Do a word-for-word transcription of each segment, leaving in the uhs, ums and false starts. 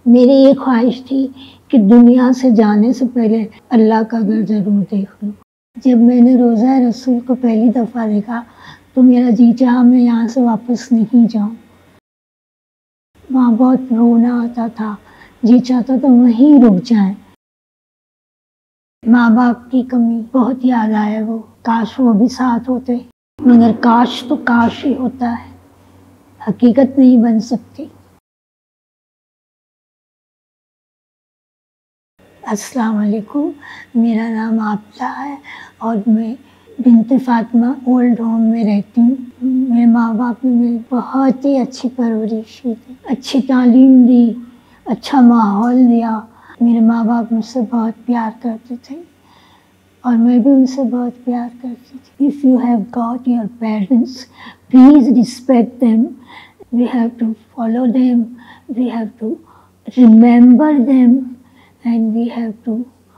میری یہ خواہش تھی کہ دنیا سے جانے سے پہلے اللہ کا گھر ضرور دیکھ لوں۔ جب میں نے روضہ رسول کو پہلی دفعہ دیکھا تو میرا جی چاہا میں یہاں سے واپس نہیں جاؤں۔ وہاں بہت رونا آتا تھا، جی چاہتا تو وہیں رک جائیں۔ ماں باپ کی کمی بہت یاد آئے، وہ کاش وہ بھی ساتھ ہوتے، مگر کاش تو کاش ہی ہوتا ہے، حقیقت نہیں بن سکتی۔ السلام علیکم، میرا نام عابدہ ہے اور میں بنت فاطمہ اولڈ ہوم میں رہتی ہوں۔ میرے ماں باپ نے میری بہت ہی اچھی پرورش کی تھی، اچھی تعلیم دی، اچھا ماحول دیا۔ میرے ماں باپ مجھ سے بہت پیار کرتے تھے اور میں بھی ان سے بہت پیار کرتی تھی۔ If you have got your parents, please respect them. We have to follow them, we have to remember them, and we have to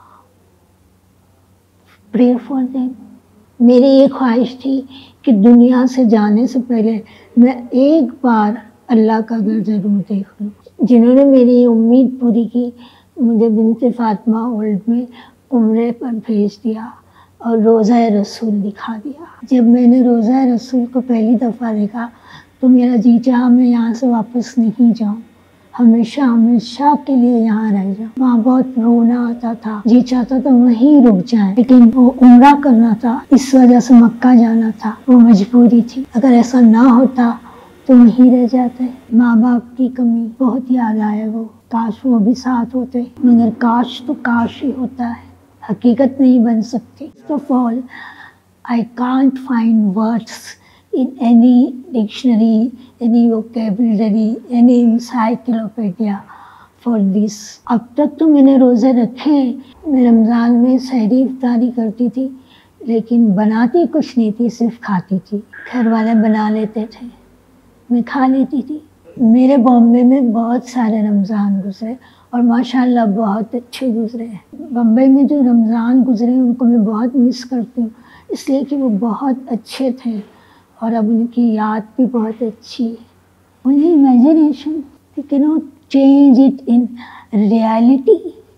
pray for them. میری یہ خواہش تھی کہ دنیا سے جانے سے پہلے میں ایک بار اللہ کا گھر ضرور دیکھ لوں۔ جنہوں نے میری یہ امید پوری کی، مجھے بنت فاطمہ اولڈ میں عمرے پر بھیج دیا اور روضہ رسول دکھا دیا۔ جب میں نے روضہ رسول کو پہلی دفعہ دیکھا تو میرا جی چاہا میں یہاں سے واپس نہیں جاؤں، ہمیشہ ہمیشہ کے لیے یہاں رہ جاؤں۔ وہاں بہت رونا آتا تھا، جی چاہتا تو وہیں رک جائیں، لیکن وہ عمرہ کرنا تھا، اس وجہ سے مکہ جانا تھا، وہ مجبوری تھی۔ اگر ایسا نہ ہوتا تو وہیں رہ جاتے۔ ماں باپ کی کمی بہت یاد آئے، وہ کاش وہ بھی ساتھ ہوتے، مگر کاش تو کاش ہی ہوتا ہے، حقیقت نہیں بن سکتی۔ First of all, I can't find words in any dictionary, any vocabulary, any encyclopedia for this. اب تک تو میں نے روزے رکھے، میں رمضان میں سحری افطاری کرتی تھی، لیکن بناتی کچھ نہیں تھی، صرف کھاتی تھی۔ گھر والے بنا لیتے تھے، میں کھا لیتی تھی۔ میرے بامبے میں بہت سارے رمضان گزرے اور ماشاءاللہ بہت اچھے گزرے ہیں۔ بمبئی میں جو رمضان گزرے ان کو میں بہت مس کرتی ہوں، اس لیے کہ وہ بہت اچھے تھے اور اب ان کی یاد بھی بہت اچھی ہے۔ Only imagination, we cannot change it in reality.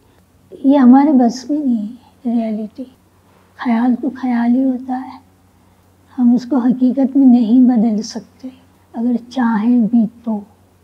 یہ ہمارے بس میں نہیں ہے ریالٹی، خیال تو خیال ہی ہوتا ہے، ہم اس کو حقیقت میں نہیں بدل سکتے اگر چاہیں بھی تو۔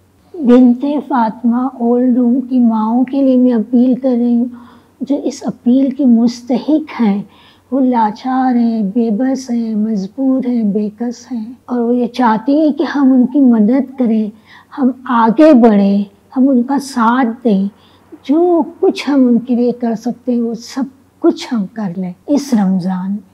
بنت فاطمہ اولڈ ہوم کی ماؤں کے لیے میں اپیل کر رہی ہوں، جو اس اپیل کی مستحق ہیں، وہ لاچار ہیں، بے بس ہیں، مجبور ہیں، بے کس ہیں، اور وہ یہ چاہتی ہیں کہ ہم ان کی مدد کریں، ہم آگے بڑھیں، ہم ان کا ساتھ دیں، جو کچھ ہم ان کے لیے کر سکتے ہیں وہ سب کچھ ہم کر لیں اس رمضان میں۔